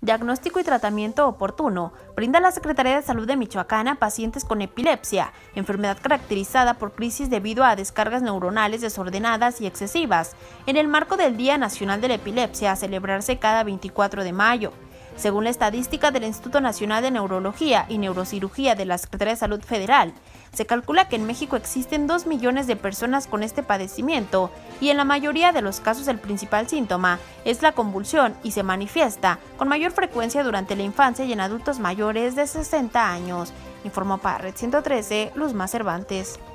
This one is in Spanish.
diagnóstico y tratamiento oportuno, brinda la Secretaría de Salud de Michoacán a pacientes con epilepsia, enfermedad caracterizada por crisis debido a descargas neuronales desordenadas y excesivas, en el marco del Día Nacional de la Epilepsia a celebrarse cada 24 de mayo. Según la estadística del Instituto Nacional de Neurología y Neurocirugía de la Secretaría de Salud Federal, se calcula que en México existen 2 millones de personas con este padecimiento y en la mayoría de los casos el principal síntoma es la convulsión y se manifiesta con mayor frecuencia durante la infancia y en adultos mayores de 60 años, informó para Red 113 Luzma Cervantes.